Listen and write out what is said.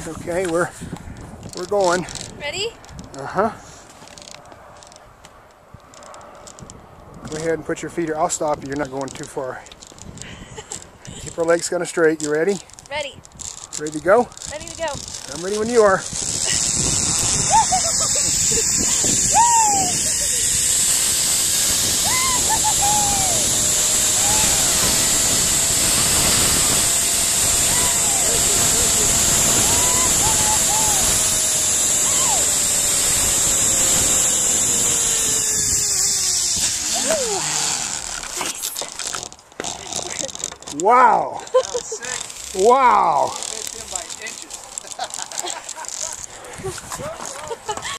Okay, we're going. Ready? Uh-huh. Go ahead and put your feet here. I'll stop you. You're not going too far. Keep our legs kind of straight. You ready? Ready. Ready to go? Ready to go. I'm ready when you are. Wow! That was sick. Wow! I missed him by inches.